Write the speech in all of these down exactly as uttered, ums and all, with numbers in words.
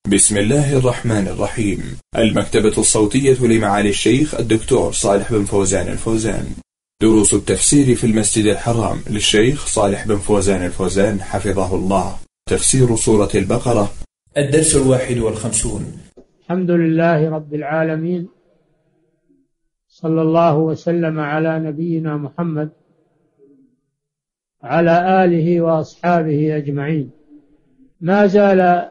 بسم الله الرحمن الرحيم. المكتبة الصوتية لمعالي الشيخ الدكتور صالح بن فوزان الفوزان. دروس التفسير في المسجد الحرام للشيخ صالح بن فوزان الفوزان حفظه الله. تفسير سورة البقرة، الدرس الواحد والخمسون. الحمد لله رب العالمين، صلى الله وسلم على نبينا محمد على آله وأصحابه أجمعين. ما زال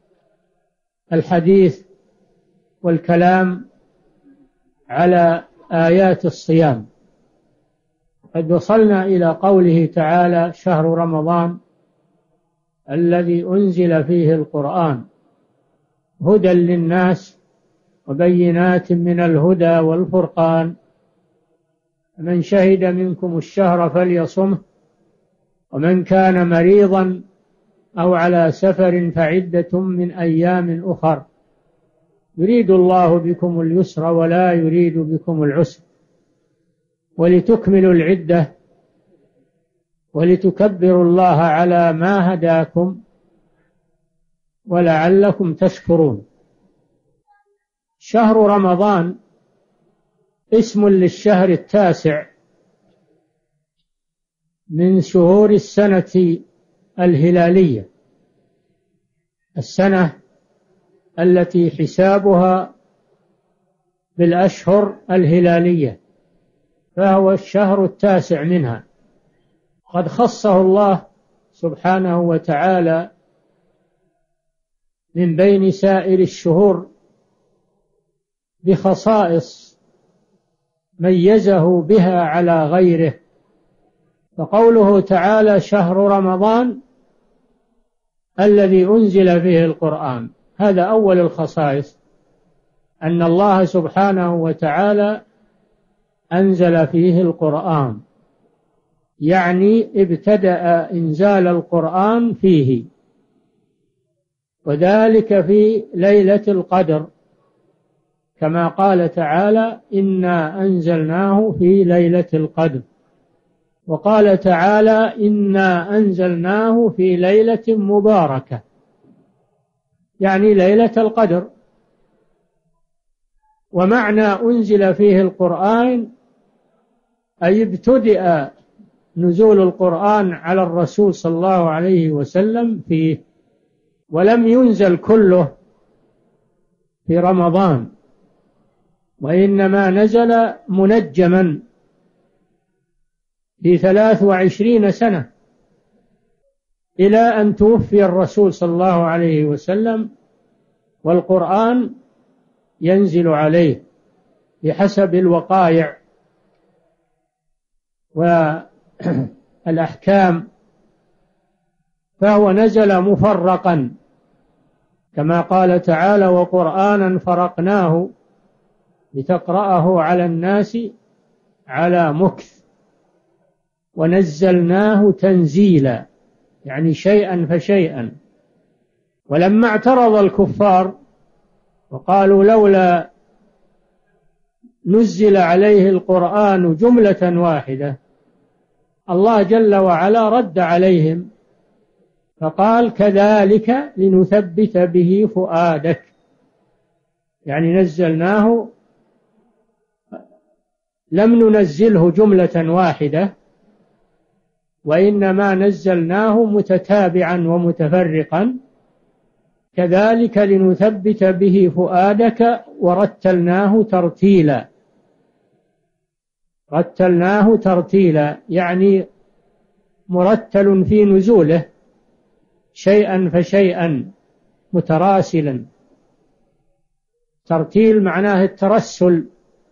الحديث والكلام على آيات الصيام. قد وصلنا إلى قوله تعالى: شهر رمضان الذي أنزل فيه القرآن هدى للناس وبينات من الهدى والفرقان، من شهد منكم الشهر فليصمه، ومن كان مريضا أو على سفر فعدة من أيام أخر، يريد الله بكم اليسر ولا يريد بكم العسر، ولتكملوا العدة ولتكبروا الله على ما هداكم ولعلكم تشكرون. شهر رمضان اسم للشهر التاسع من شهور السنة الهلالية، السنة التي حسابها بالأشهر الهلالية، فهو الشهر التاسع منها. قد خصه الله سبحانه وتعالى من بين سائر الشهور بخصائص ميزه بها على غيره، فقوله تعالى: شهر رمضان الذي أنزل فيه القرآن، هذا أول الخصائص، أن الله سبحانه وتعالى أنزل فيه القرآن، يعني ابتدأ إنزال القرآن فيه، وذلك في ليلة القدر، كما قال تعالى: إنا أنزلناه في ليلة القدر. وقال تعالى: إنا أنزلناه في ليلة مباركة، يعني ليلة القدر. ومعنى أنزل فيه القرآن أي ابتدأ نزول القرآن على الرسول صلى الله عليه وسلم فيه، ولم ينزل كله في رمضان، وإنما نزل منجما في ثلاث وعشرين سنة إلى أن توفي الرسول صلى الله عليه وسلم، والقرآن ينزل عليه بحسب الوقائع والأحكام، فهو نزل مفرقا، كما قال تعالى: وقرآنا فرقناه لتقرأه على الناس على مكث ونزلناه تنزيلا، يعني شيئا فشيئا. ولما اعترض الكفار وقالوا: لولا نزل عليه القرآن جملة واحدة، الله جل وعلا رد عليهم فقال: كذلك لنثبت به فؤادك، يعني نزلناه، لم ننزله جملة واحدة، وإنما نزلناه متتابعا ومتفرقا، كذلك لنثبت به فؤادك ورتلناه ترتيلا. رتلناه ترتيلا يعني مرتل في نزوله شيئا فشيئا متراسلا. ترتيل معناه الترسل،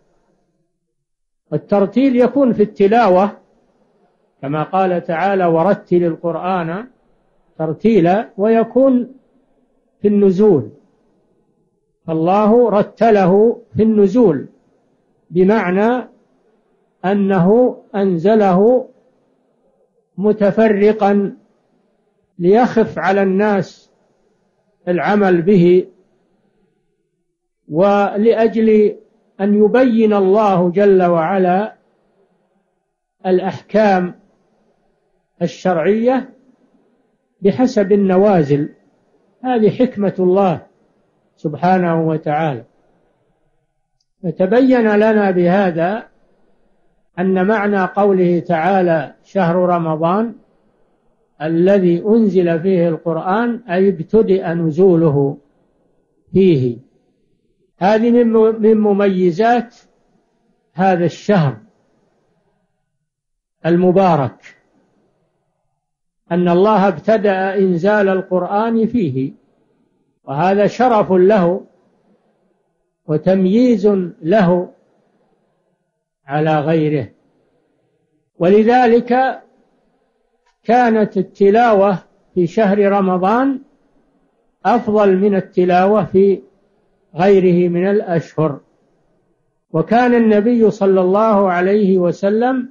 والترتيل يكون في التلاوة كما قال تعالى: ورتل القرآن ترتيلا، ويكون في النزول، فالله رتله في النزول بمعنى أنه أنزله متفرقا ليخف على الناس العمل به، ولأجل أن يبين الله جل وعلا الأحكام الشرعية بحسب النوازل. هذه حكمة الله سبحانه وتعالى. فتبين لنا بهذا أن معنى قوله تعالى شهر رمضان الذي أنزل فيه القرآن أي ابتدأ نزوله فيه. هذه من مميزات هذا الشهر المبارك، أن الله ابتدأ إنزال القرآن فيه، وهذا شرف له وتمييز له على غيره. ولذلك كانت التلاوة في شهر رمضان أفضل من التلاوة في غيره من الأشهر. وكان النبي صلى الله عليه وسلم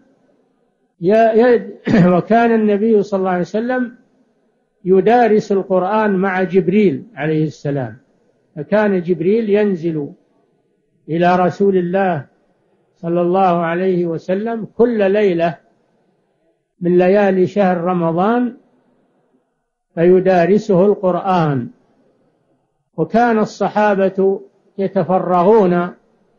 وكان النبي صلى الله عليه وسلم يدارس القرآن مع جبريل عليه السلام، فكان جبريل ينزل إلى رسول الله صلى الله عليه وسلم كل ليلة من ليالي شهر رمضان فيدارسه القرآن. وكان الصحابة يتفرغون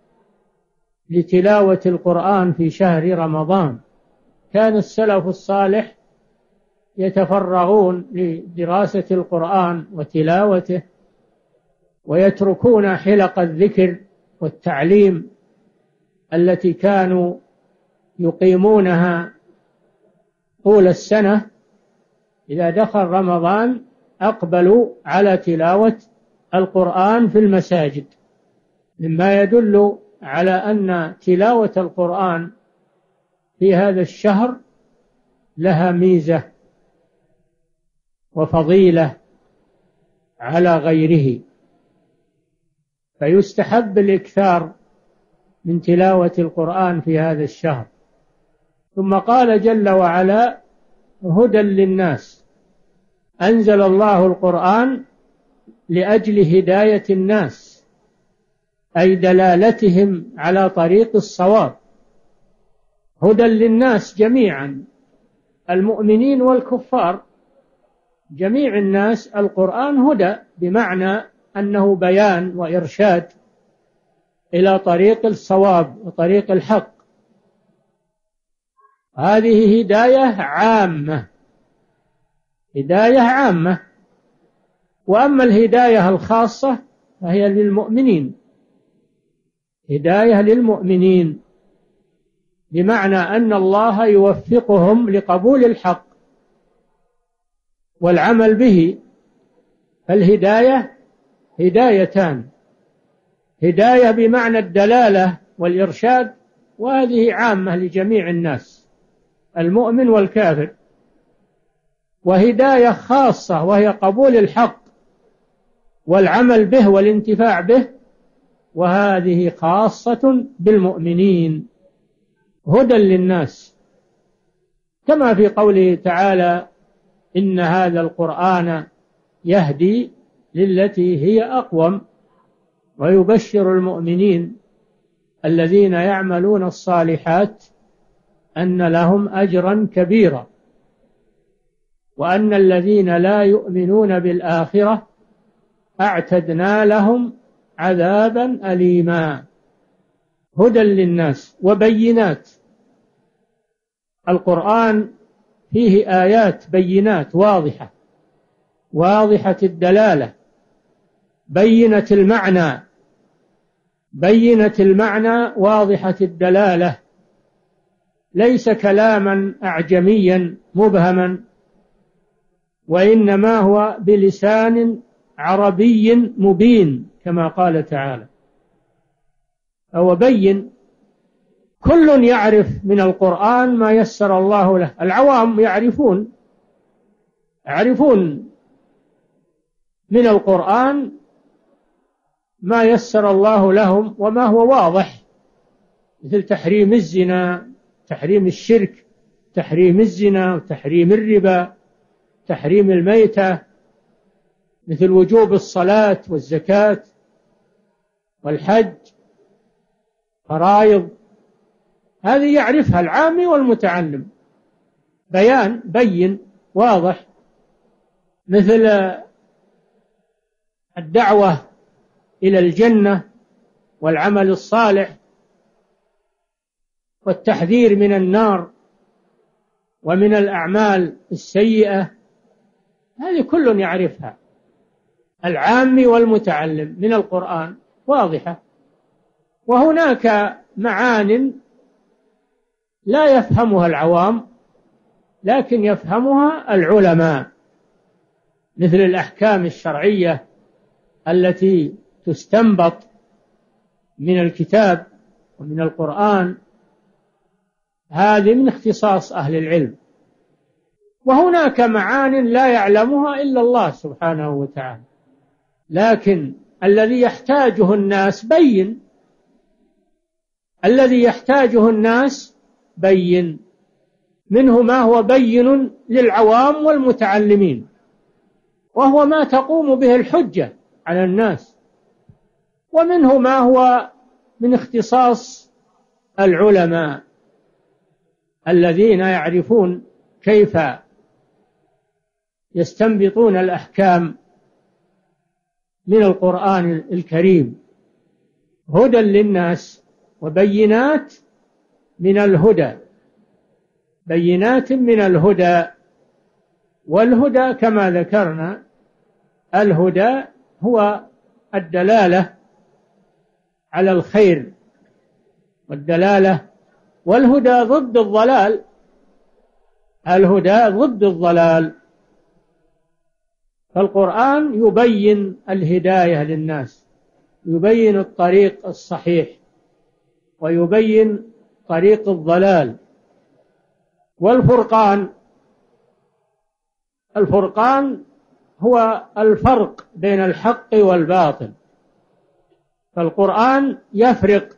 لتلاوة القرآن في شهر رمضان. كان السلف الصالح يتفرغون لدراسة القرآن وتلاوته، ويتركون حلق الذكر والتعليم التي كانوا يقيمونها طول السنة. إذا دخل رمضان أقبلوا على تلاوة القرآن في المساجد، مما يدل على أن تلاوة القرآن في هذا الشهر لها ميزة وفضيلة على غيره، فيستحب الإكثار من تلاوة القرآن في هذا الشهر. ثم قال جل وعلا هدى للناس، أنزل الله القرآن لأجل هداية الناس، أي دلالتهم على طريق الصواب. هدى للناس جميعا، المؤمنين والكفار، جميع الناس. القرآن هدى بمعنى أنه بيان وإرشاد إلى طريق الصواب وطريق الحق. هذه هداية عامة، هداية عامة. وأما الهداية الخاصة فهي للمؤمنين، هداية للمؤمنين بمعنى أن الله يوفقهم لقبول الحق والعمل به. فالهداية هدايتان، هداية بمعنى الدلالة والإرشاد، وهذه عامة لجميع الناس المؤمن والكافر، وهداية خاصة وهي قبول الحق والعمل به والانتفاع به، وهذه خاصة بالمؤمنين، هدى للناس. كما في قوله تعالى إن هذا القرآن يهدي للتي هي أقوم، ويبشر المؤمنين الذين يعملون الصالحات أن لهم أجرا كبيرا، وأن الذين لا يؤمنون بالآخرة أعتدنا لهم عذابا أليما. هدى للناس وبينات. القرآن فيه آيات بينات واضحة، واضحة الدلالة، بينة المعنى، بينة المعنى واضحة الدلالة، ليس كلاما أعجميا مبهما، وإنما هو بلسان عربي مبين كما قال تعالى. أو بين، كل يعرف من القرآن ما يسر الله له. العوام يعرفون يعرفون من القرآن ما يسر الله لهم وما هو واضح، مثل تحريم الزنا، تحريم الشرك، تحريم الزنا، وتحريم الربا، تحريم الميتة، مثل وجوب الصلاة والزكاة والحج، فرائض. هذه يعرفها العامي والمتعلم، بيان بين واضح. مثل الدعوة إلى الجنة والعمل الصالح والتحذير من النار ومن الأعمال السيئة، هذه كل يعرفها العامي والمتعلم من القرآن واضحة. وهناك معان لا يفهمها العوام لكن يفهمها العلماء، مثل الأحكام الشرعية التي تستنبط من الكتاب ومن القرآن، هذه من اختصاص أهل العلم. وهناك معان لا يعلمها إلا الله سبحانه وتعالى، لكن الذي يحتاجه الناس بين، الذي يحتاجه الناس بين، منه ما هو بين للعوام والمتعلمين، وهو ما تقوم به الحجة على الناس، ومنه ما هو من اختصاص العلماء الذين يعرفون كيف يستنبطون الأحكام من القرآن الكريم، هدى للناس وبينات من الهدى، بينات من الهدى. والهدى كما ذكرنا، الهدى هو الدلالة على الخير والدلالة، والهدى ضد الضلال، الهدى ضد الضلال. فالقرآن يبين الهداية للناس، يبين الطريق الصحيح ويبين طريق الضلال. والفرقان، الفرقان هو الفرق بين الحق والباطل، فالقرآن يفرق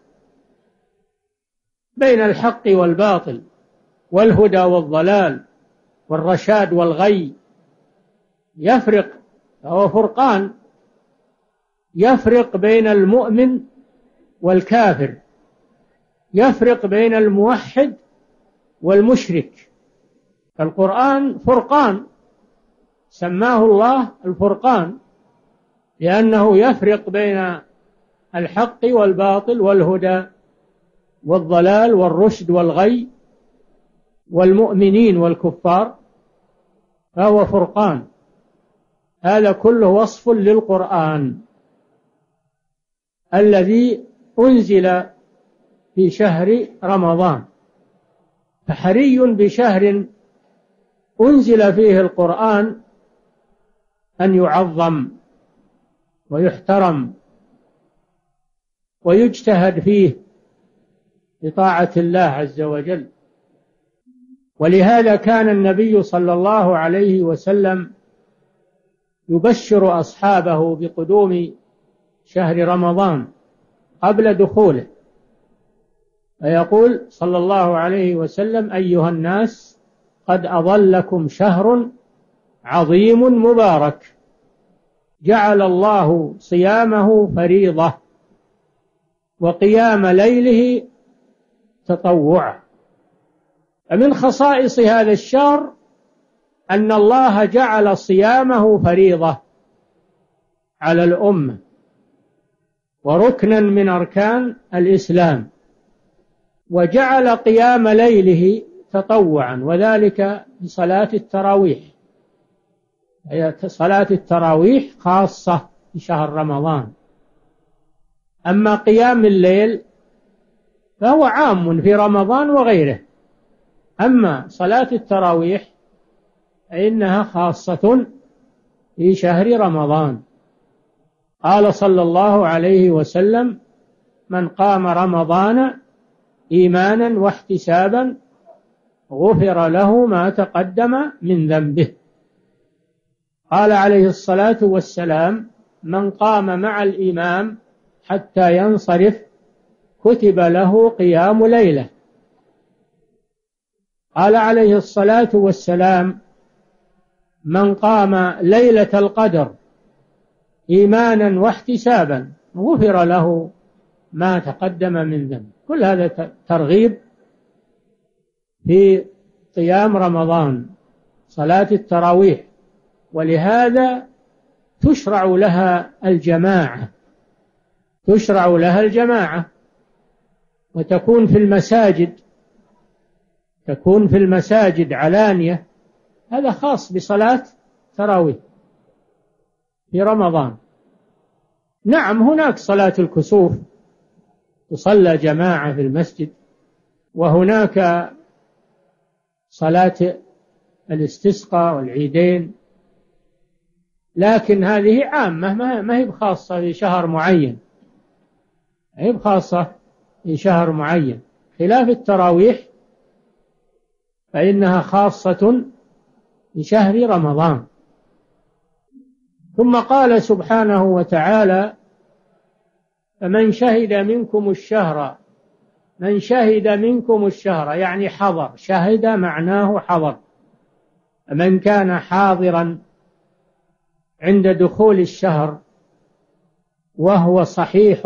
بين الحق والباطل والهدى والضلال والرشاد والغي، يفرق، فهو فرقان يفرق بين المؤمن والكافر، يفرق بين الموحد والمشرك. فالقرآن فرقان، سماه الله الفرقان لأنه يفرق بين الحق والباطل والهدى والضلال والرشد والغي والمؤمنين والكفار، فهو فرقان. هذا كله وصف للقرآن الذي أنزل في شهر رمضان، فحري بشهر أنزل فيه القرآن أن يعظم ويحترم ويجتهد فيه بطاعة الله عز وجل. ولهذا كان النبي صلى الله عليه وسلم يبشر أصحابه بقدوم شهر رمضان قبل دخوله، فيقول صلى الله عليه وسلم: أيها الناس، قد أظلكم شهر عظيم مبارك، جعل الله صيامه فريضة وقيام ليله تطوعا. فمن خصائص هذا الشهر أن الله جعل صيامه فريضة على الأمة وركنا من أركان الإسلام، وجعل قيام ليله تطوعا، وذلك بصلاة التراويح. هي صلاة التراويح خاصة في شهر رمضان، أما قيام الليل فهو عام في رمضان وغيره، أما صلاة التراويح فإنها خاصة في شهر رمضان. قال صلى الله عليه وسلم: من قام رمضان إيمانا واحتسابا غفر له ما تقدم من ذنبه. قال عليه الصلاة والسلام: من قام مع الإمام حتى ينصرف كتب له قيام ليلة. قال عليه الصلاة والسلام: من قام ليلة القدر إيمانا واحتسابا غفر له ما تقدم من ذنب. كل هذا ترغيب في قيام رمضان، صلاة التراويح، ولهذا تشرع لها الجماعة تشرع لها الجماعة وتكون في المساجد، تكون في المساجد علانية. هذا خاص بصلاة تراويح في رمضان. نعم هناك صلاة الكسوف تصلى جماعة في المسجد، وهناك صلاة الاستسقاء والعيدين، لكن هذه عامة ما هي بخاصة في شهر معين، ما هي بخاصة في شهر معين، خلاف التراويح فإنها خاصة في شهر رمضان. ثم قال سبحانه وتعالى: فمن شهد منكم الشهر، من شهد منكم الشهر يعني حضر، شهد معناه حضر، من كان حاضرا عند دخول الشهر وهو صحيح،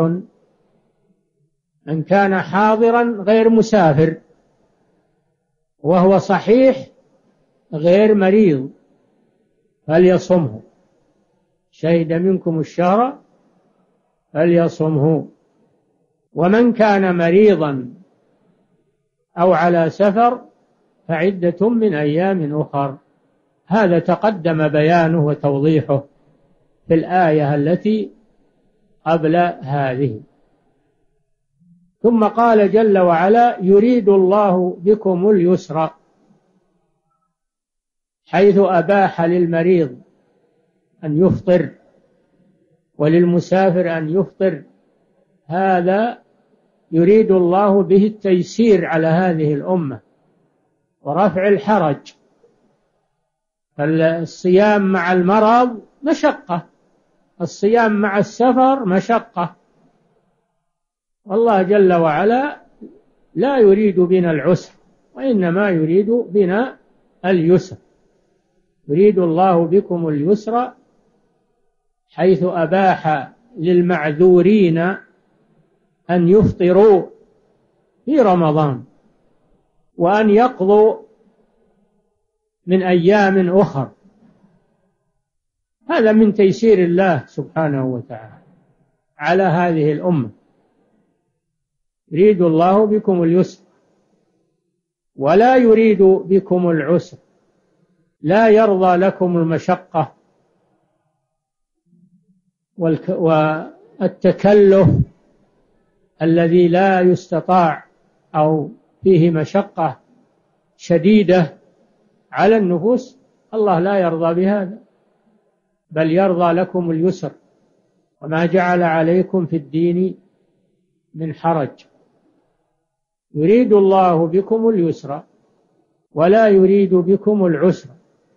من كان حاضرا غير مسافر وهو صحيح غير مريض فليصمه، شهد منكم الشهر فليصمه. ومن كان مريضا أو على سفر فعدة من أيام أخر. هذا تقدم بيانه وتوضيحه في الآية التي قبل هذه. ثم قال جل وعلا: يريد الله بكم اليسر، حيث أباح للمريض أن يفطر وللمسافر أن يفطر. هذا يريد الله به التيسير على هذه الأمة ورفع الحرج. فالصيام مع المرض مشقة، الصيام مع السفر مشقة، والله جل وعلا لا يريد بنا العسر وإنما يريد بنا اليسر. يريد الله بكم اليسر حيث أباح للمعذورين أن يفطروا في رمضان وأن يقضوا من أيام أخر. هذا من تيسير الله سبحانه وتعالى على هذه الأمة. يريد الله بكم اليسر ولا يريد بكم العسر، لا يرضى لكم المشقة والتكلف الذي لا يستطاع أو فيه مشقة شديدة على النفوس. الله لا يرضى بهذا، بل يرضى لكم اليسر، وما جعل عليكم في الدين من حرج. يريد الله بكم اليسر ولا يريد بكم العسر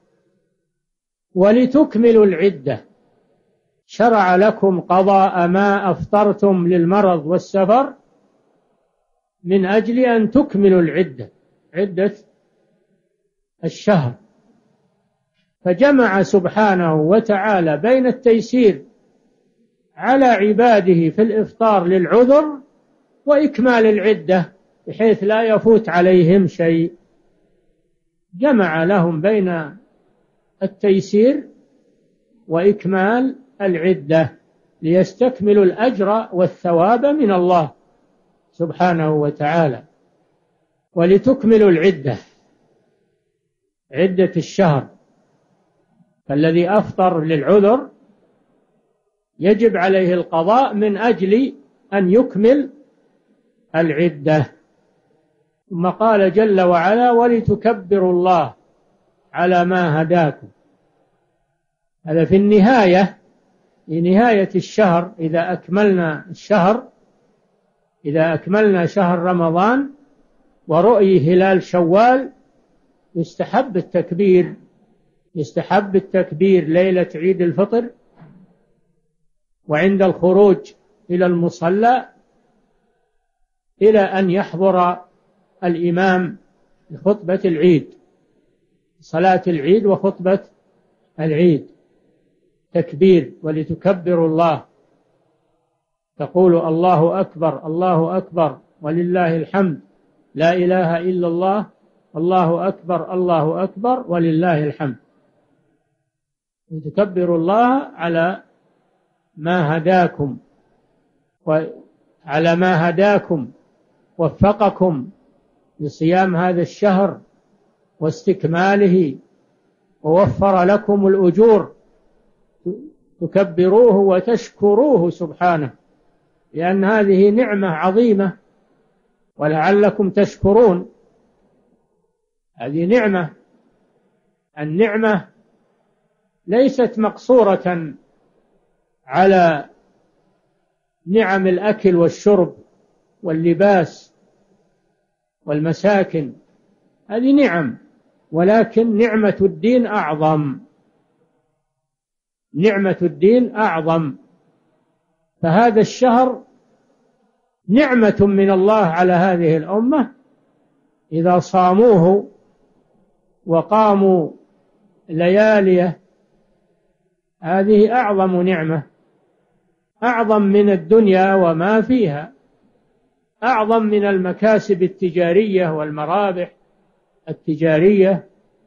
ولتكملوا العدة. شرع لكم قضاء ما أفطرتم للمرض والسفر من أجل أن تكملوا العدة، عدة الشهر. فجمع سبحانه وتعالى بين التيسير على عباده في الإفطار للعذر وإكمال العدة بحيث لا يفوت عليهم شيء. جمع لهم بين التيسير وإكمال العدة ليستكملوا الأجر والثواب من الله سبحانه وتعالى. ولتكملوا العدة، عدة الشهر، فالذي أفطر للعذر يجب عليه القضاء من أجل أن يكمل العدة. ثم قال جل وعلا: ولتكبروا الله على ما هداكم. هذا في النهاية، في نهاية الشهر، إذا أكملنا الشهر، إذا أكملنا شهر رمضان ورؤي هلال شوال يستحب التكبير، يستحب التكبير ليلة عيد الفطر وعند الخروج إلى المصلى إلى أن يحضر الإمام لخطبة العيد، صلاة العيد وخطبة العيد، تكبير. ولتكبروا الله، تقول الله أكبر الله أكبر ولله الحمد، لا إله إلا الله، الله أكبر الله أكبر ولله الحمد. لتكبروا الله على ما هداكم وعلى ما هداكم، وفقكم لصيام هذا الشهر واستكماله، ووفر لكم الأجور تكبروه وتشكروه سبحانه، لأن هذه نعمة عظيمة ولعلكم تشكرون. هذه نعمة، النعمة ليست مقصورة على نعم الأكل والشرب واللباس والمساكن، هذه نعم، ولكن نعمة الدين أعظم، نعمة الدين أعظم. فهذا الشهر نعمة من الله على هذه الأمة إذا صاموه وقاموا لياليه، هذه أعظم نعمة، أعظم من الدنيا وما فيها، أعظم من المكاسب التجارية والمرابح التجارية،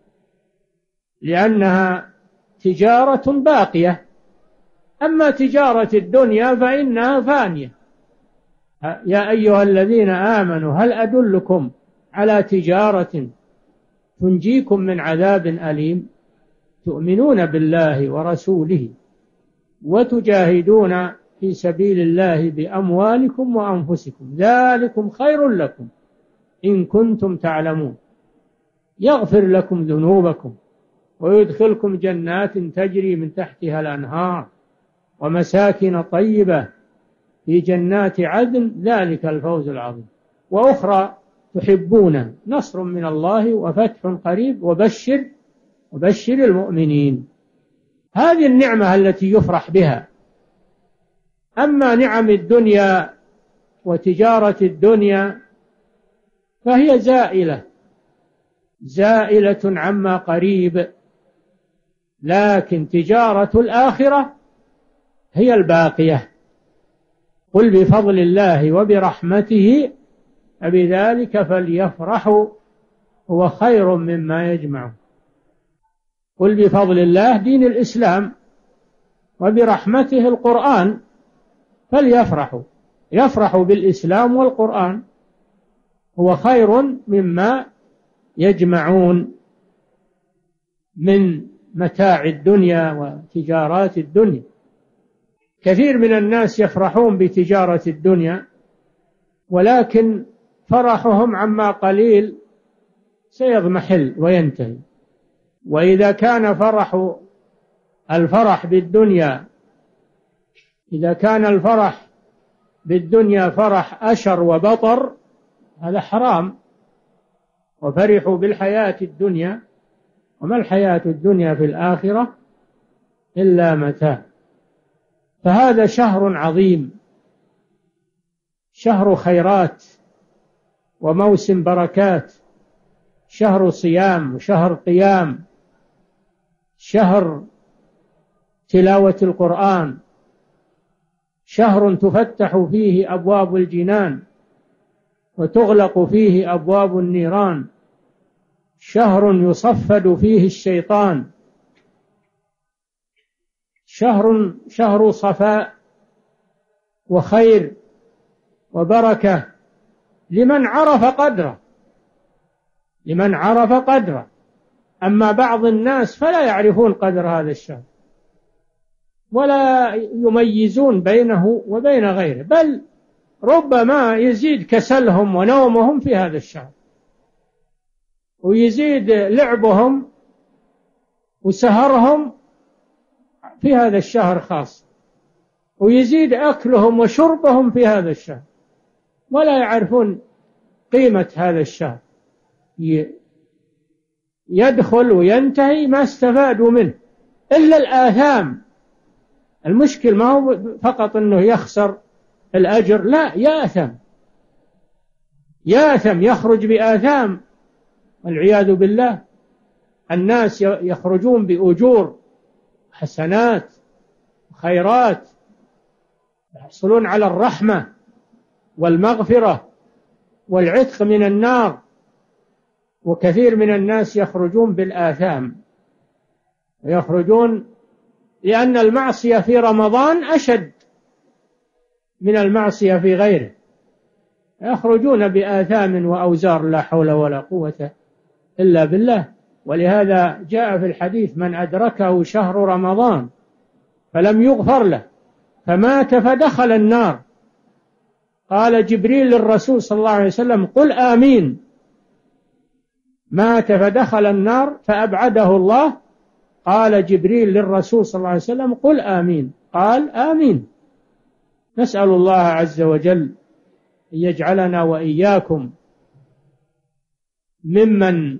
لأنها تجارة باقية. أما تجارة الدنيا فإنها فانية. يا أيها الذين آمنوا هل أدلكم على تجارة تنجيكم من عذاب أليم، تؤمنون بالله ورسوله وتجاهدون في سبيل الله بأموالكم وأنفسكم، ذلكم خير لكم إن كنتم تعلمون، يغفر لكم ذنوبكم ويدخلكم جنات تجري من تحتها الأنهار ومساكن طيبة في جنات عدن، ذلك الفوز العظيم. وأخرى تحبون نصر من الله وفتح قريب وبشر وبشر المؤمنين. هذه النعمة التي يفرح بها. أما نعم الدنيا وتجارة الدنيا فهي زائلة زائلة عما قريب، لكن تجارة الآخرة هي الباقية. قل بفضل الله وبرحمته فبذلك فليفرحوا هو خير مما يجمعون. قل بفضل الله دين الإسلام وبرحمته القرآن فليفرحوا، يفرحوا بالإسلام والقرآن هو خير مما يجمعون من متاع الدنيا وتجارات الدنيا. كثير من الناس يفرحون بتجارة الدنيا، ولكن فرحهم عما قليل سيضمحل وينتهي. وإذا كان فرح الفرح بالدنيا إذا كان الفرح بالدنيا فرح أشر وبطر، هذا حرام. وفرحوا بالحياة الدنيا وما الحياة الدنيا في الآخرة إلا متاع. فهذا شهر عظيم، شهر خيرات وموسم بركات، شهر صيام وشهر قيام، شهر تلاوة القرآن، شهر تفتح فيه أبواب الجنان وتغلق فيه أبواب النيران، شهر يصفد فيه الشيطان، شهر شهر صفاء وخير وبركة لمن عرف قدره لمن عرف قدره. أما بعض الناس فلا يعرفون قدر هذا الشهر ولا يميزون بينه وبين غيره، بل ربما يزيد كسلهم ونومهم في هذا الشهر، ويزيد لعبهم وسهرهم في هذا الشهر خاص، ويزيد أكلهم وشربهم في هذا الشهر، ولا يعرفون قيمة هذا الشهر. يدخل وينتهي ما استفادوا منه إلا الآثام. المشكل ما هو فقط أنه يخسر الأجر، لا، يأثم يأثم يخرج بآثام والعياذ بالله. الناس يخرجون بأجور حسنات خيرات، يحصلون على الرحمة والمغفرة والعتق من النار، وكثير من الناس يخرجون بالآثام، ويخرجون لأن المعصية في رمضان أشد من المعصية في غيره، يخرجون بآثام وأوزار لا حول ولا قوة إلا بالله. ولهذا جاء في الحديث: من أدركه شهر رمضان فلم يغفر له فمات فدخل النار، قال جبريل للرسول صلى الله عليه وسلم: قل آمين. مات فدخل النار فأبعده الله، قال جبريل للرسول صلى الله عليه وسلم: قل آمين. قال آمين. نسأل الله عز وجل أن يجعلنا وإياكم ممن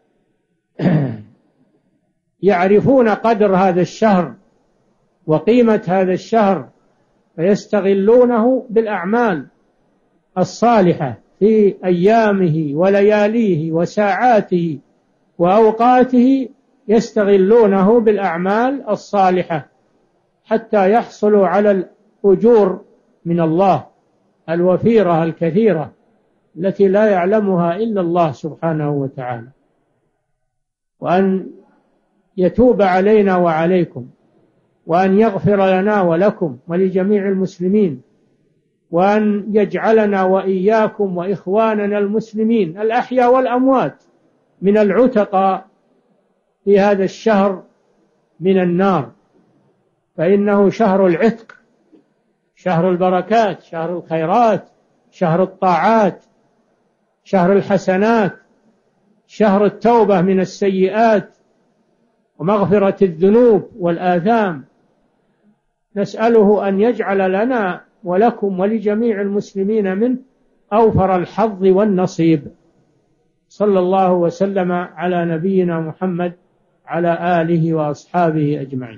يعرفون قدر هذا الشهر وقيمة هذا الشهر فيستغلونه بالأعمال الصالحة في أيامه ولياليه وساعاته وأوقاته، يستغلونه بالأعمال الصالحة حتى يحصلوا على الأجور من الله الوفيرة الكثيرة التي لا يعلمها إلا الله سبحانه وتعالى، وأن يتوب علينا وعليكم، وأن يغفر لنا ولكم ولجميع المسلمين، وأن يجعلنا وإياكم وإخواننا المسلمين الأحياء والأموات من العتقى في هذا الشهر من النار، فإنه شهر العتق، شهر البركات، شهر الخيرات، شهر الطاعات، شهر الحسنات، شهر التوبة من السيئات ومغفرة الذنوب والآثام. نسأله أن يجعل لنا ولكم ولجميع المسلمين منه أوفر الحظ والنصيب. صلى الله وسلم على نبينا محمد على آله وأصحابه أجمعين.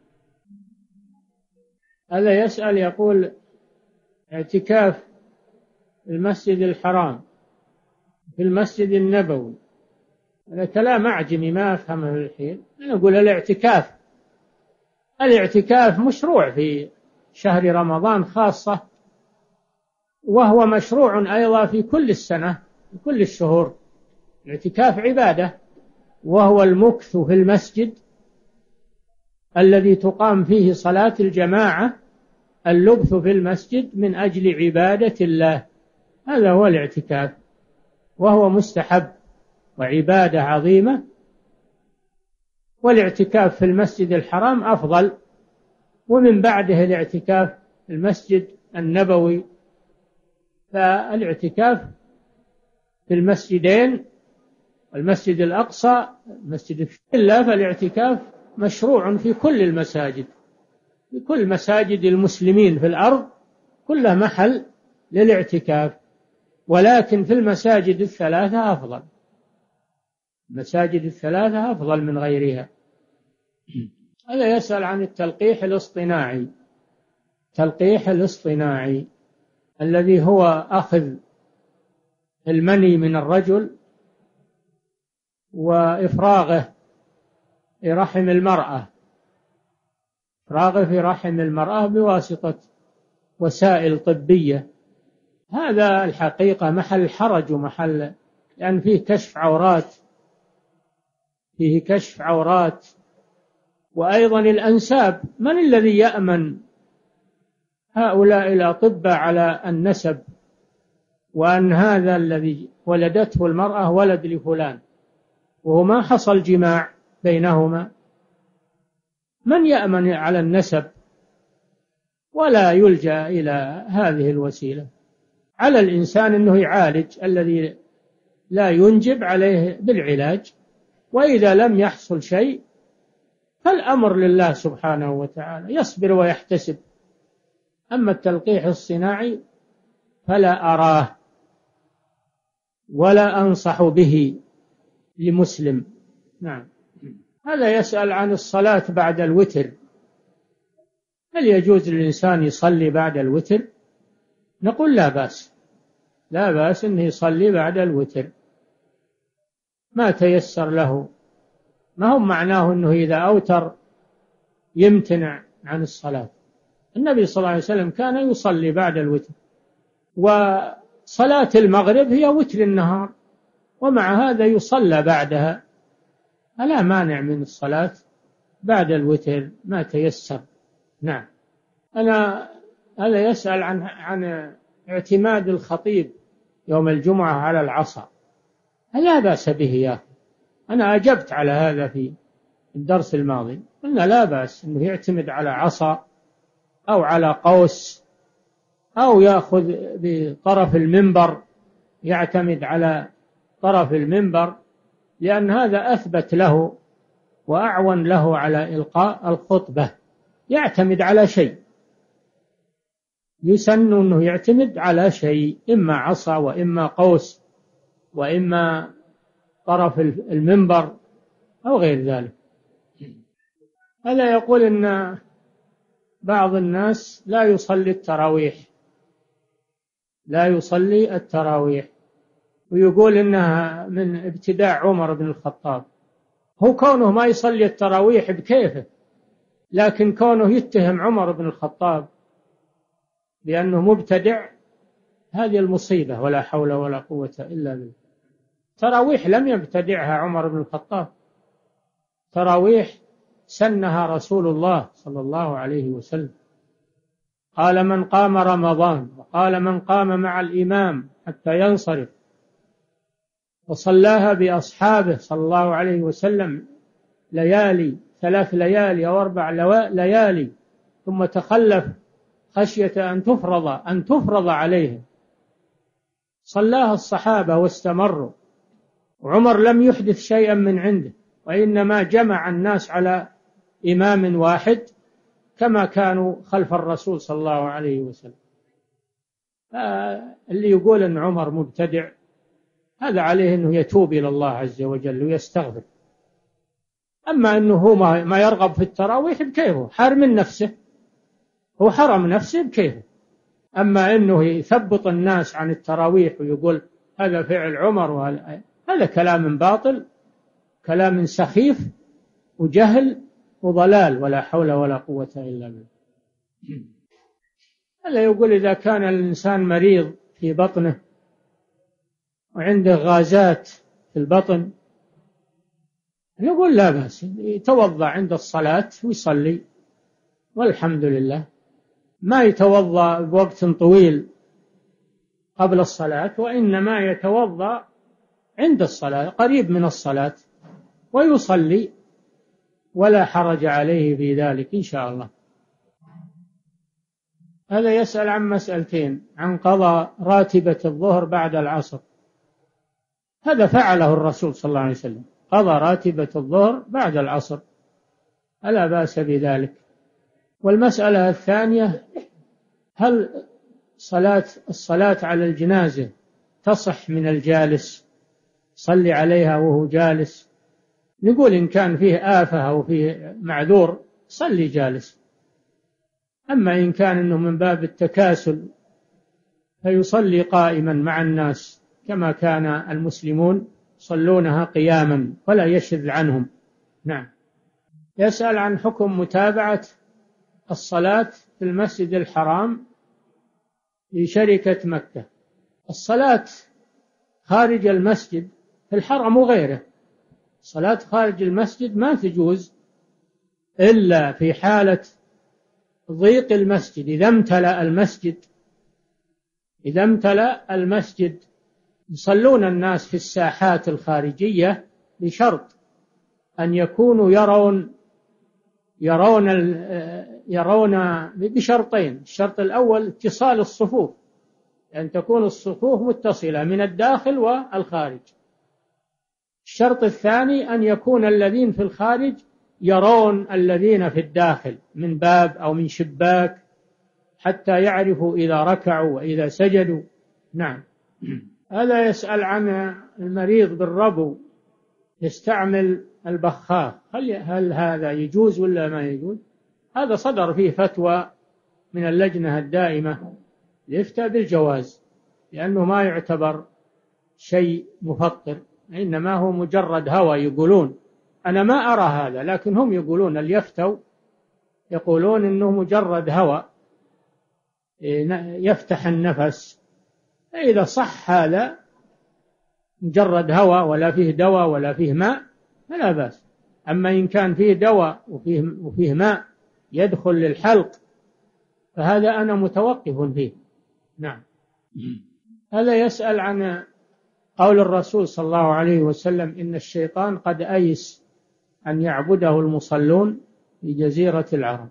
هذا يسأل يقول: اعتكاف المسجد الحرام في المسجد النبوي، هذا كلام أعجمي ما أفهمه الحين. أنا أقول الاعتكاف الاعتكاف مشروع في شهر رمضان خاصة، وهو مشروع أيضا في كل السنة في كل الشهور. الاعتكاف عبادة، وهو المكث في المسجد الذي تقام فيه صلاة الجماعة، اللبث في المسجد من أجل عبادة الله، هذا هو الاعتكاف، وهو مستحب وعبادة عظيمة. والاعتكاف في المسجد الحرام أفضل، ومن بعده الاعتكاف في المسجد النبوي. فالاعتكاف في المسجدين، المسجد الأقصى المسجد إلا فالاعتكاف مشروع في كل المساجد، في كل مساجد المسلمين في الأرض كلها محل للاعتكاف، ولكن في المساجد الثلاثة أفضل، المساجد الثلاثة أفضل من غيرها. هذا يسأل عن التلقيح الاصطناعي. التلقيح الاصطناعي الذي هو أخذ المني من الرجل وإفراغه في رحم المرأة، إفراغه في رحم المرأة بواسطة وسائل طبية، هذا الحقيقة محل حرج ومحل، لأن يعني فيه كشف عورات، فيه كشف عورات، وأيضا الأنساب. من الذي يأمن هؤلاء الأطباء على النسب، وأن هذا الذي ولدته المرأة ولد لفلان وهو ما حصل جماع بينهما؟ من يأمن على النسب؟ ولا يلجأ إلى هذه الوسيلة. على الإنسان أنه يعالج الذي لا ينجب عليه بالعلاج، وإذا لم يحصل شيء فالأمر لله سبحانه وتعالى، يصبر ويحتسب. أما التلقيح الصناعي فلا أراه ولا أنصح به لمسلم. نعم. هذا يسأل عن الصلاة بعد الوتر، هل يجوز للإنسان يصلي بعد الوتر؟ نقول لا بأس، لا بأس أنه يصلي بعد الوتر ما تيسر له، ما هو معناه أنه إذا أوتر يمتنع عن الصلاة. النبي صلى الله عليه وسلم كان يصلي بعد الوتر، وصلاة المغرب هي وتر النهار، ومع هذا يصلى بعدها، فلا مانع من الصلاة بعد الوتر ما تيسر. نعم. أنا هذا يسأل عن عن اعتماد الخطيب يوم الجمعة على العصا. لا بأس به يا أخي، أنا أجبت على هذا في الدرس الماضي، قلنا لا بأس أنه يعتمد على عصا أو على قوس أو يأخذ بطرف المنبر، يعتمد على طرف المنبر، لأن هذا أثبت له وأعون له على إلقاء الخطبة. يعتمد على شيء، يسن أنه يعتمد على شيء، إما عصا وإما قوس وإما طرف المنبر أو غير ذلك. هذا يقول إن بعض الناس لا يصلي التراويح لا يصلي التراويح ويقول إنها من ابتداع عمر بن الخطاب. هو كونه ما يصلي التراويح بكيفه، لكن كونه يتهم عمر بن الخطاب بأنه مبتدع، هذه المصيبة، ولا حول ولا قوة إلا بالله. تراويح لم يبتدعها عمر بن الخطاب، تراويح سنها رسول الله صلى الله عليه وسلم، قال من قام رمضان، وقال من قام مع الإمام حتى ينصرف، وصلاها بأصحابه صلى الله عليه وسلم ليالي، ثلاث ليالي أو أربع ليالي، ثم تخلف خشية أن تفرض أن تفرض عليهم. صلاها الصحابة واستمروا، وعمر لم يحدث شيئا من عنده، وإنما جمع الناس على إمام واحد كما كانوا خلف الرسول صلى الله عليه وسلم. اللي يقول أن عمر مبتدع هذا عليه أنه يتوب إلى الله عز وجل ويستغفر. أما أنه هو ما يرغب في التراويح بكيفه، حرم من نفسه، هو حرم نفسه بكيفه. أما أنه يثبط الناس عن التراويح ويقول هذا فعل عمر، وهذا هذا كلام باطل، كلام سخيف وجهل وضلال، ولا حول ولا قوة إلا بالله. هذا يقول إذا كان الإنسان مريض في بطنه وعنده غازات في البطن، يقول لا بأس، يتوضأ عند الصلاة ويصلي والحمد لله، ما يتوضأ بوقت طويل قبل الصلاة، وإنما يتوضأ عند الصلاة قريب من الصلاة ويصلي، ولا حرج عليه في ذلك إن شاء الله. هذا يسأل عن مسألتين: عن قضاء راتبة الظهر بعد العصر، هذا فعله الرسول صلى الله عليه وسلم، قضى راتبة الظهر بعد العصر، فلا بأس بذلك. والمسألة الثانية: هل صلاة الصلاة على الجنازة تصح من الجالس؟ صلي عليها وهو جالس. نقول إن كان فيه آفة أو فيه معذور صلي جالس، أما إن كان إنه من باب التكاسل فيصلي قائما مع الناس كما كان المسلمون يصلونها قياما ولا يشذ عنهم. نعم. يسأل عن حكم متابعة الصلاة في المسجد الحرام لشركة مكة. الصلاة خارج المسجد في الحرم وغيره، الصلاة خارج المسجد ما تجوز إلا في حالة ضيق المسجد، إذا امتلأ المسجد إذا امتلأ المسجد يصلون الناس في الساحات الخارجية بشرط أن يكونوا يرون يرون يرون بشرطين: الشرط الأول اتصال الصفوف، أن تكون الصفوف متصلة من الداخل والخارج. الشرط الثاني أن يكون الذين في الخارج يرون الذين في الداخل من باب أو من شباك حتى يعرفوا إذا ركعوا وإذا سجدوا. نعم. هذا يسأل عن المريض بالربو يستعمل البخاخ، هل, هل هذا يجوز ولا ما يجوز؟ هذا صدر فيه فتوى من اللجنة الدائمة ليفتى بالجواز، لأنه ما يعتبر شيء مفطر، إنما هو مجرد هوى. يقولون، أنا ما أرى هذا، لكن هم يقولون اللي يفتوا يقولون إنه مجرد هوى يفتح النفس. إذا صح هذا مجرد هوى ولا فيه دواء ولا فيه ماء فلا بأس. أما إن كان فيه دواء وفيه, وفيه ماء يدخل للحلق فهذا أنا متوقف فيه. نعم. هذا يسأل عن قول الرسول صلى الله عليه وسلم إن الشيطان قد أيس أن يعبده المصلون في جزيرة العرب.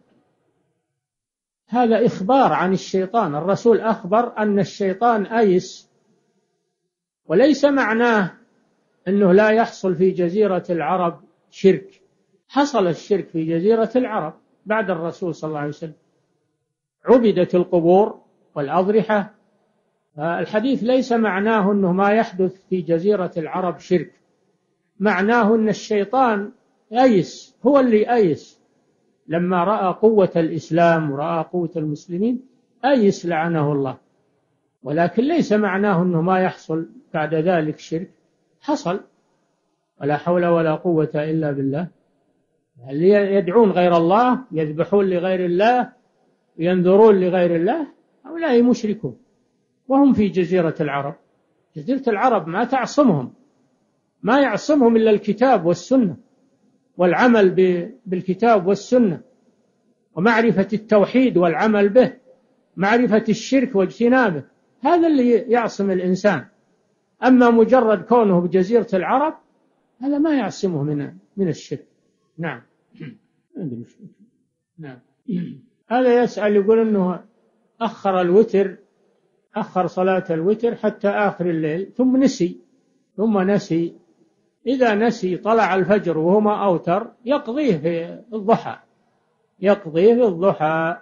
هذا إخبار عن الشيطان، الرسول أخبر أن الشيطان أيس، وليس معناه أنه لا يحصل في جزيرة العرب شرك. حصل الشرك في جزيرة العرب بعد الرسول صلى الله عليه وسلم، عبدت القبور والأضرحة. الحديث ليس معناه أنه ما يحدث في جزيرة العرب شرك، معناه أن الشيطان أيس، هو اللي أيس لما رأى قوة الإسلام ورأى قوة المسلمين، أيس لعنه الله. ولكن ليس معناه أنه ما يحصل بعد ذلك شرك، حصل، ولا حول ولا قوة إلا بالله. اللي يدعون غير الله، يذبحون لغير الله، ينذرون لغير الله، هؤلاء مشركون وهم في جزيرة العرب. جزيرة العرب ما تعصمهم، ما يعصمهم إلا الكتاب والسنة والعمل بالكتاب والسنة ومعرفة التوحيد والعمل به، معرفة الشرك واجتنابه، هذا اللي يعصم الإنسان. أما مجرد كونه بجزيرة العرب هذا ما يعصمه من من الشرك. نعم. نعم. هذا يسأل يقول أنه أخر الوتر، أخر صلاة الوتر حتى آخر الليل ثم نسي ثم نسي إذا نسي طلع الفجر وهو ما أوتر يقضيه في الضحى، يقضيه في الضحى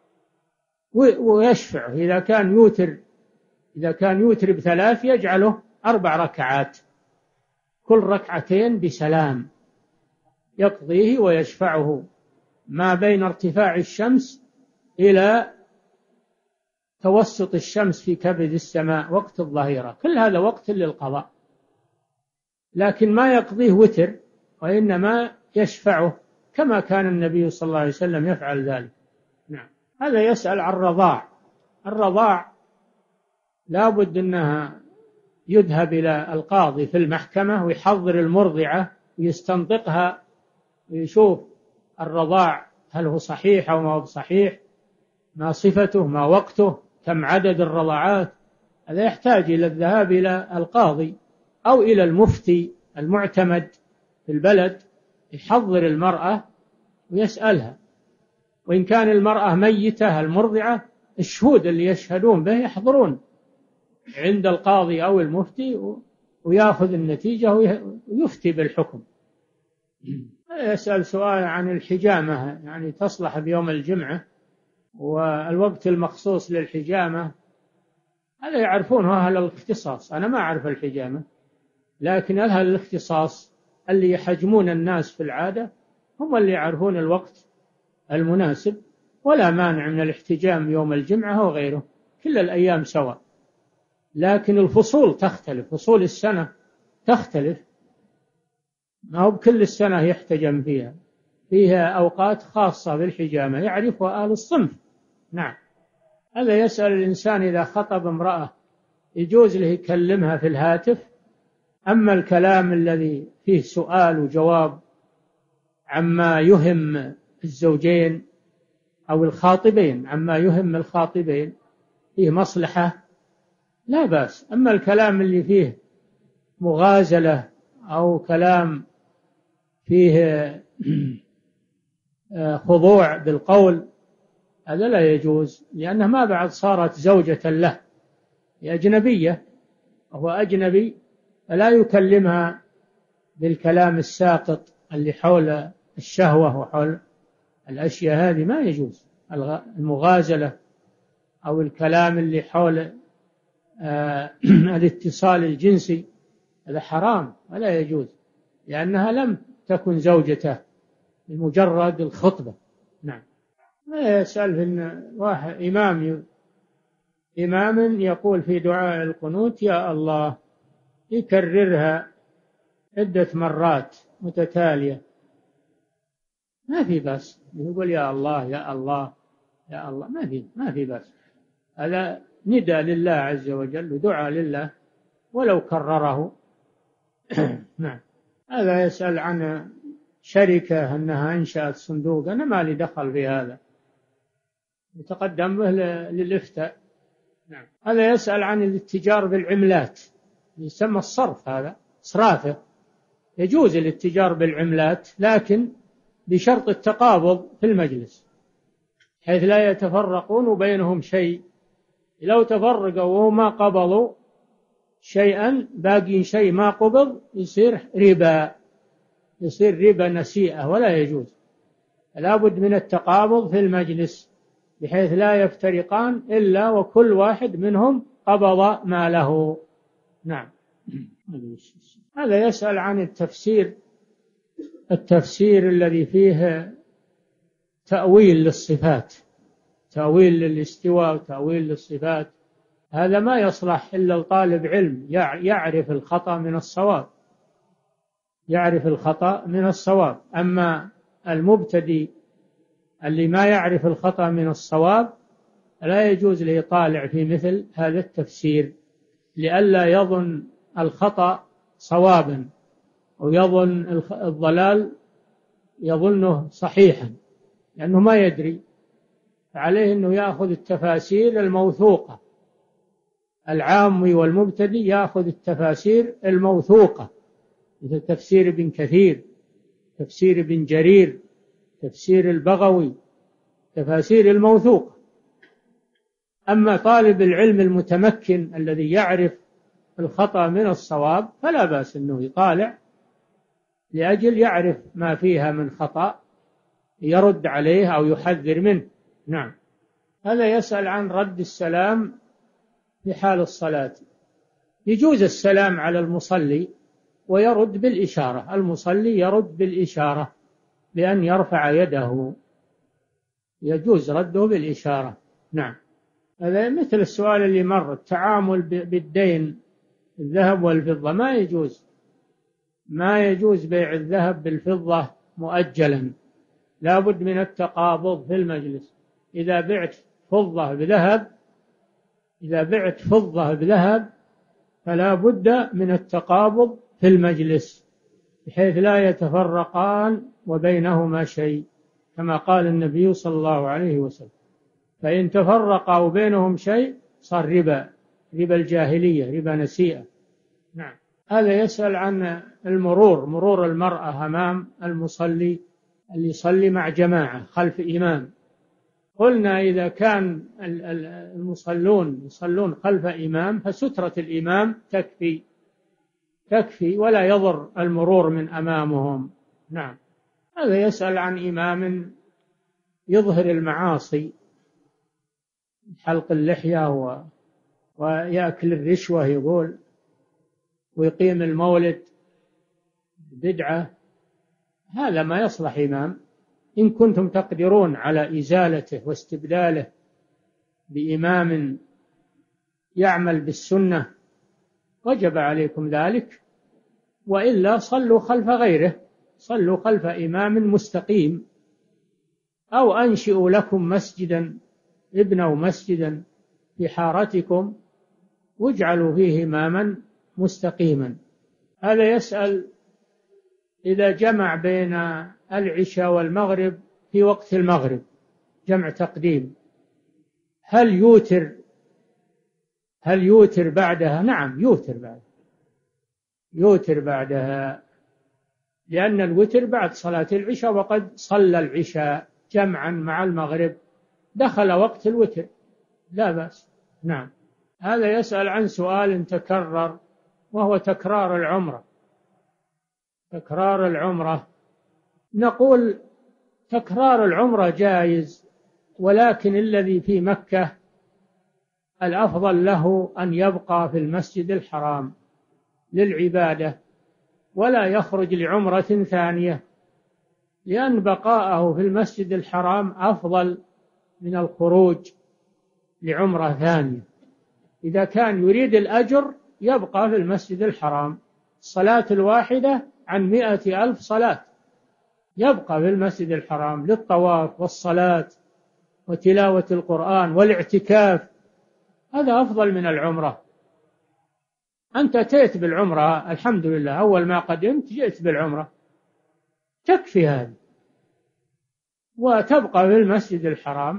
ويشفع. إذا كان يوتر إذا كان يوتر بثلاث يجعله أربع ركعات، كل ركعتين بسلام، يقضيه ويشفعه ما بين ارتفاع الشمس إلى توسط الشمس في كبد السماء وقت الظهيرة، كل هذا وقت للقضاء، لكن ما يقضيه وتر، وإنما يشفعه كما كان النبي صلى الله عليه وسلم يفعل ذلك. نعم. هذا يسأل عن الرضاع. الرضاع لا بد أنها يذهب إلى القاضي في المحكمة ويحضر المرضعة ويستنطقها ويشوف الرضاع هل هو صحيح أو ما هو صحيح، ما صفته، ما وقته، كم عدد الرضعات. هذا يحتاج إلى الذهاب إلى القاضي أو إلى المفتي المعتمد في البلد، يحضر المرأة ويسألها. وإن كان المرأة ميتة المرضعة، الشهود اللي يشهدون به يحضرون عند القاضي أو المفتي ويأخذ النتيجة ويفتي بالحكم. يسأل سؤال عن الحجامة، يعني تصلح بيوم الجمعة والوقت المخصوص للحجامة، هذا يعرفونه أهل الاختصاص. أنا ما أعرف الحجامة، لكن أهل الاختصاص اللي يحجمون الناس في العادة هم اللي يعرفون الوقت المناسب، ولا مانع من الاحتجام يوم الجمعة وغيره، كل الأيام سواء. لكن الفصول تختلف، فصول السنة تختلف، ما هو بكل السنة يحتجم فيها، فيها أوقات خاصة بالحجامة يعرفها أهل الصنف. نعم. هذا يسأل الإنسان إذا خطب امرأة يجوز له يكلمها في الهاتف، أما الكلام الذي فيه سؤال وجواب عما يهم الزوجين أو الخاطبين، عما يهم الخاطبين فيه مصلحة لا بأس. أما الكلام اللي فيه مغازلة أو كلام فيه خضوع بالقول هذا لا يجوز، لأنها ما بعد صارت زوجة له، هي أجنبية وهو أجنبي، فلا يكلمها بالكلام الساقط اللي حول الشهوة وحول الأشياء هذه، ما يجوز. المغازلة أو الكلام اللي حول آه الاتصال الجنسي هذا حرام ولا يجوز، لأنها لم تكن زوجته بمجرد الخطبة. نعم. يسأل إن واحد إمام إمام يقول في دعاء القنوت يا الله، يكررها عدة مرات متتالية، ما في بأس، يقول يا الله يا الله يا الله، ما في ما في بأس، هذا نداء لله عز وجل ودعاء لله ولو كرره. نعم. هذا يسأل عن شركة أنها أنشأت صندوق، أنا ما لي دخل في هذا، يتقدم به للإفتاء. نعم. هذا يسأل عن الاتجار بالعملات، يسمى الصرف، هذا إسرافه. يجوز الاتجار بالعملات لكن بشرط التقابض في المجلس، حيث لا يتفرقون وبينهم شيء. لو تفرقوا وما قبضوا شيئا باقي شيء ما قبض يصير ربا، يصير ربا نسيئة ولا يجوز. لا بد من التقابض في المجلس بحيث لا يفترقان إلا وكل واحد منهم قبض ماله. نعم. هذا يسأل عن التفسير، التفسير الذي فيه تأويل للصفات، تأويل للاستواء وتأويل للصفات. هذا ما يصلح إلا لطالب علم يعرف الخطأ من الصواب، يعرف الخطأ من الصواب. أما المبتدئ اللي ما يعرف الخطأ من الصواب لا يجوز له يطالع في مثل هذا التفسير، لئلا يظن الخطأ صوابا ويظن الضلال يظنه صحيحا، لأنه ما يدري. عليه أنه يأخذ التفاسير الموثوقة، العامي والمبتدئ يأخذ التفاسير الموثوقة، مثل تفسير ابن كثير، تفسير ابن جرير، تفسير البغوي، تفاسير الموثوقة. أما طالب العلم المتمكن الذي يعرف الخطأ من الصواب فلا بأس أنه يطالع لأجل يعرف ما فيها من خطأ يرد عليه أو يحذر منه. نعم. هذا يسأل عن رد السلام في حال الصلاة. يجوز السلام على المصلي ويرد بالإشارة، المصلي يرد بالإشارة بأن يرفع يده، يجوز رده بالإشارة. نعم. هذا مثل السؤال اللي مر، التعامل بالدين الذهب والفضة ما يجوز، ما يجوز بيع الذهب بالفضة مؤجلا، لا بد من التقابض في المجلس. إذا بعت فضة بذهب إذا بعت فضة بذهب فلا بد من التقابض في المجلس بحيث لا يتفرقان وبينهما شيء، كما قال النبي صلى الله عليه وسلم: فإن تفرقا وبينهم شيء صار ربا، ربا الجاهلية، ربا نسيئة. نعم. هذا يسأل عن المرور، مرور المرأة أمام المصلي اللي يصلي مع جماعة خلف إمام. قلنا إذا كان المصلون يصلون خلف إمام فسترة الإمام تكفي تكفي ولا يضر المرور من أمامهم. نعم. هذا يسأل عن إمام يظهر المعاصي، حلق اللحية و... ويأكل الرشوة يقول، ويقيم المولد بدعة، هذا ما يصلح إمام. إن كنتم تقدرون على إزالته واستبداله بإمام يعمل بالسنة وجب عليكم ذلك، وإلا صلوا خلف غيره، صلوا خلف إمام مستقيم، أو أنشئوا لكم مسجدا، ابنوا مسجدا في حارتكم واجعلوا فيه إماما مستقيما. هذا يسأل إذا جمع بين العشاء والمغرب في وقت المغرب جمع تقديم، هل يوتر هل يوتر بعدها؟ نعم يوتر بعدها، يوتر بعدها، لأن الوتر بعد صلاة العشاء، وقد صلى العشاء جمعا مع المغرب دخل وقت الوتر، لا بأس. نعم. هذا يسأل عن سؤال تكرر وهو تكرار العمرة. تكرار العمرة، نقول تكرار العمرة جائز، ولكن الذي في مكة الأفضل له أن يبقى في المسجد الحرام للعبادة ولا يخرج لعمرة ثانية، لأن بقاءه في المسجد الحرام أفضل من الخروج لعمرة ثانية. إذا كان يريد الأجر يبقى في المسجد الحرام، الصلاة الواحدة عن مئة ألف صلاة، يبقى في المسجد الحرام للطواف والصلاة وتلاوة القرآن والاعتكاف، هذا أفضل من العمرة. أنت أتيت بالعمرة الحمد لله، أول ما قدمت جئت بالعمرة، تكفي هذا، وتبقى في المسجد الحرام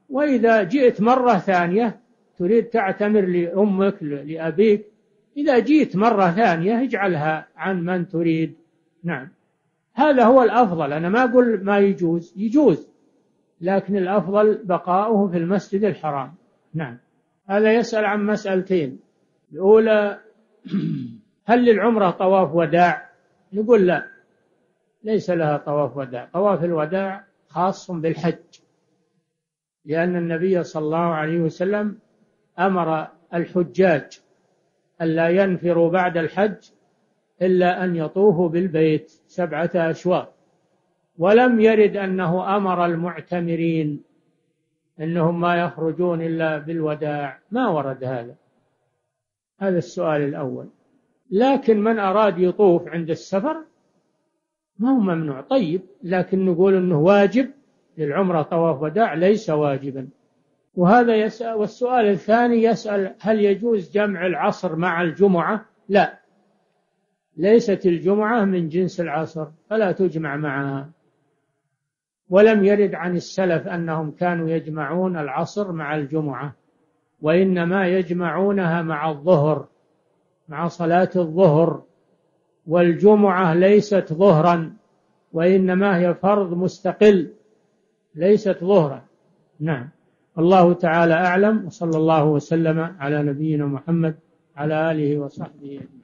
وإذا جئت مرة ثانية تريد تعتمر لأمك لأبيك، إذا جئت مرة ثانية اجعلها عن من تريد. نعم، هذا هو الأفضل. أنا ما أقول ما يجوز، يجوز، لكن الأفضل بقاؤه في المسجد الحرام. نعم. هذا يسأل عن مسألتين. الأولى هل للعمرة طواف وداع؟ نقول لا، ليس لها طواف وداع. طواف الوداع خاص بالحج، لأن النبي صلى الله عليه وسلم أمر الحجاج ألا ينفروا بعد الحج إلا أن يطوفوا بالبيت سبعة أشواط، ولم يرد أنه أمر المعتمرين أنهم ما يخرجون إلا بالوداع، ما ورد هذا. هذا السؤال الأول. لكن من أراد يطوف عند السفر ما هو ممنوع. طيب، لكن نقول أنه واجب للعمرة طواف وداع؟ ليس واجبا. وهذا يسأل. والسؤال الثاني يسأل هل يجوز جمع العصر مع الجمعة؟ لا، ليست الجمعة من جنس العصر فلا تجمع معها، ولم يرد عن السلف أنهم كانوا يجمعون العصر مع الجمعة، وإنما يجمعونها مع الظهر، مع صلاة الظهر. والجمعة ليست ظهرا، وإنما هي فرض مستقل، ليست ظهرا. نعم. الله تعالى أعلم، وصلى الله وسلم على نبينا محمد على آله وصحبه أجمعين.